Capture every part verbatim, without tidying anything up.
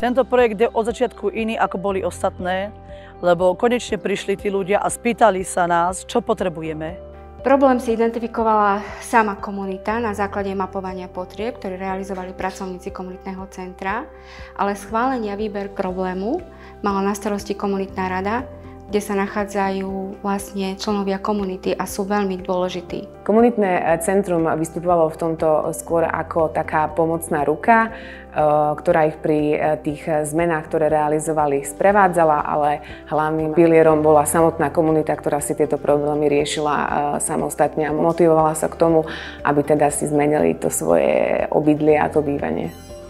Tento projekt je od začiatku iný, ako boli ostatné, lebo konečne prišli tí ľudia a spýtali sa nás, čo potrebujeme. Problém si identifikovala sama komunita na základe mapovania potrieb, ktoré realizovali pracovníci komunitného centra, ale schválenie a výber problému mala na starosti komunitná rada, kde sa nachádzajú vlastne členovia komunity a sú veľmi dôležití. Komunitné centrum vystupovalo v tomto skôr ako taká pomocná ruka, ktorá ich pri tých zmenách, ktoré realizovali, sprevádzala, ale hlavným pilierom bola samotná komunita, ktorá si tieto problémy riešila samostatne a motivovala sa k tomu, aby teda si zmenili to svoje obydlie a to bývanie.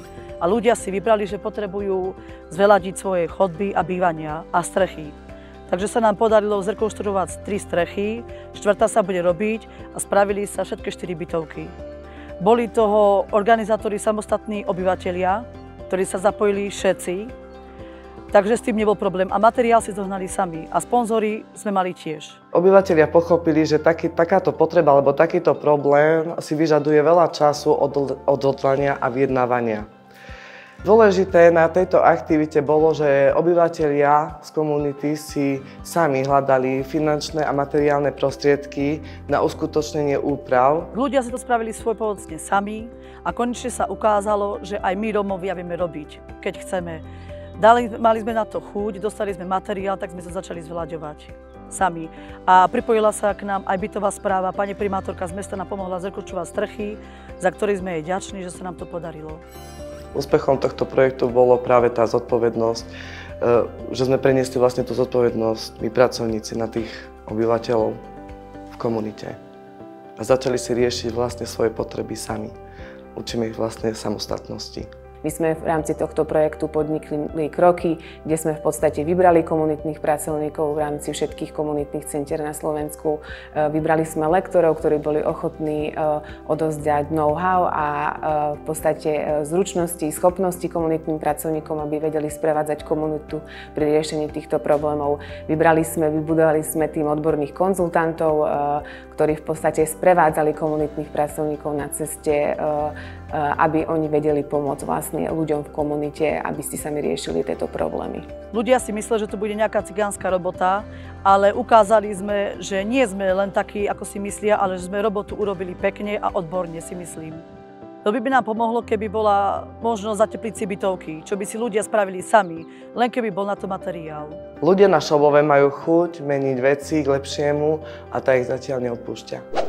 A ľudia si vybrali, že potrebujú zveladiť svoje chodby a bývania a strechy. Takže sa nám podarilo zrekonštruovať tri strechy, štvrtá sa bude robiť a spravili sa všetky štyri bytovky. Boli toho organizátori samostatní obyvatelia, ktorí sa zapojili všetci, takže s tým nebol problém. A materiál si zohnali sami a sponzori sme mali tiež. Obyvatelia pochopili, že taký, takáto potreba alebo takýto problém si vyžaduje veľa času, odhodlania a vyjednávania. Dôležité na tejto aktivite bolo, že obyvatelia z komunity si sami hľadali finančné a materiálne prostriedky na uskutočnenie úprav. Ľudia si to spravili svojpomocne sami a konečne sa ukázalo, že aj my Rómovia vieme robiť, keď chceme. Dali, mali sme na to chuť, dostali sme materiál, tak sme sa začali zveľaďovať sami. A pripojila sa k nám aj bytová správa. Pani primátorka z mesta nám pomohla zrekonštruovať strechy, za ktorý sme jej vďační, že sa nám to podarilo. Úspechom tohto projektu bolo práve tá zodpovednosť, že sme preniesli vlastne tú zodpovednosť my pracovníci na tých obyvateľov v komunite. A začali si riešiť vlastne svoje potreby sami. Učíme ich vlastne samostatnosti. My sme v rámci tohto projektu podnikli kroky, kde sme v podstate vybrali komunitných pracovníkov v rámci všetkých komunitných centier na Slovensku. Vybrali sme lektorov, ktorí boli ochotní odovzdať know-how a v podstate zručnosti, schopnosti komunitným pracovníkom, aby vedeli sprevádzať komunitu pri riešení týchto problémov. Vybrali sme, vybudovali sme tým odborných konzultantov, ktorí v podstate sprevádzali komunitných pracovníkov na ceste, aby oni vedeli pomôcť vlastne ľuďom v komunite, aby si sami riešili tieto problémy. Ľudia si mysleli, že to bude nejaká cigánska robota, ale ukázali sme, že nie sme len takí, ako si myslia, ale že sme robotu urobili pekne a odborne, si myslím. To by nám pomohlo, keby bola možnosť zatepliť si bytovky, čo by si ľudia spravili sami, len keby bol na to materiál. Ľudia na Šobove majú chuť meniť veci k lepšiemu a tá ich zatiaľ neodpúšťa.